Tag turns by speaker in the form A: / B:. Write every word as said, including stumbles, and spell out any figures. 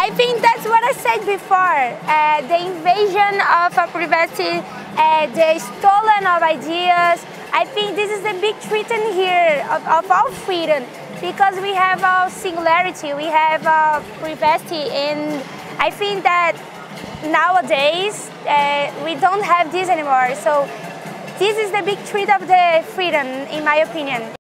A: I think that's what I said before. Uh, the invasion of a privacy, uh, the stolen of ideas. I think this is the big threat here of, of our freedom, because we have our singularity, we have our privacy, and I think that nowadays uh, we don't have this anymore. So this is the big threat of the freedom, in my opinion.